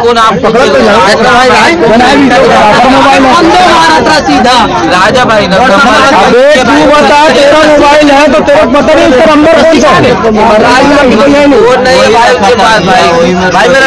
Phone आप पकड़ तो सीधा राजा भाई तू बता, तेरा मोबाइल है तो तेरा पता नहीं इसका नंबर कौन सा है? नहीं भाई उसके पास भाई मेरा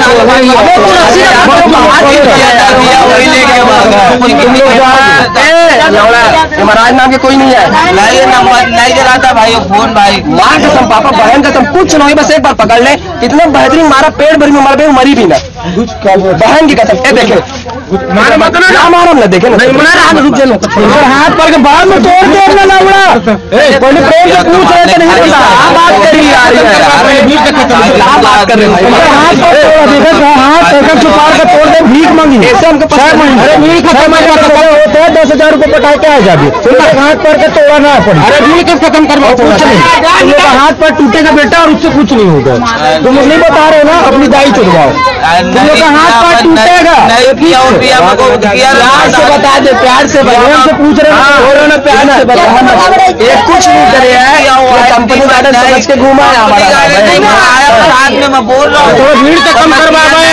महाराज नाम के कोई नहीं है, नहीं जलाता भाई फोन भाई। माँ कसम पापा बहन कसम कुछ नहीं, बस एक बार पकड़ ले, इतना बेहतरीन मारा, पेट भरी में मर गई, मरी भी ना बहन की कसम। ए देखे मारा मत ना, मारा ना, देखे नहीं मारा, रुक चलो हाथ पर के बाद में तोड़ दे ना लावड़ा। पहले प्रेम से पूछ रहे थे, नहीं पता बात करी यार, बात कर रहे हैं हाथ पर तोड़ा, देखा हाथ पैसा छुपा के तोड़ दे, भीख मांगी ऐसे हमको 6 महीने। अरे भीख खत्म होते हैं 10,000 रुपए पटा के आ जाबी, हाथ पर के तोड़ा ना पड़े। अरे भीख खत्म करवा, कुछ नहीं, तुम लोग हाथ पर टूटेगा बेटा और उससे कुछ नहीं होगा। तुम नहीं बता रहे ना, अपनी दाई चुड़वाओ, तुम लोग का हाथ पर टूटेगा। प्यार से बता दे, प्यार से पूछ रहे हैं, प्यार से बता, ये कुछ नहीं करे है, कंपनी वाले समझ के घूमा है हमारा साथ में। मैं बोल रहा हूँ थोड़ा भीड़ तो कम करवा में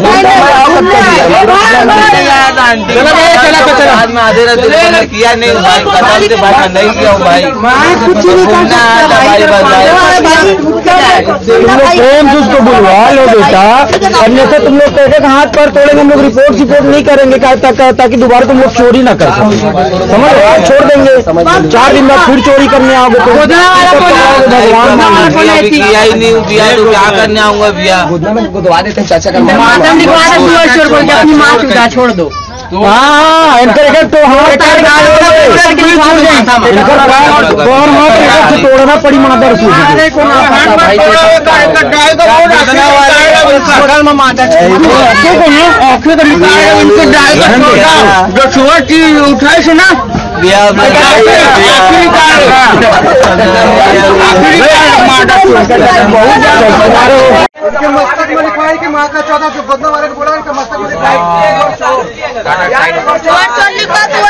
किया नहीं भाई, नहीं किया भाई, प्रेम से उसको बुलवा लो बेटा, अन्य से तुम लोग कहते हाथ पर तोड़ेंगे, हम लोग रिपोर्ट नहीं करेंगे ताकि दोबारा तुम लोग चोरी ना कर सको, समझ लो, छोड़ देंगे। 4 दिन बाद फिर चोरी करने आओगे तो भगवान किया ही नहीं, भैया तो क्या करने आऊंगा भैया, गुदवा देते हैं चाचा का अपनी माँ चुदा छोड़ दो। हाँ तो तोड़ना पड़ी माता उठाए से ना मस्तक में लिखवाई कि माता 14 जो बदला वाले को बोला मस्तक में लिखवाई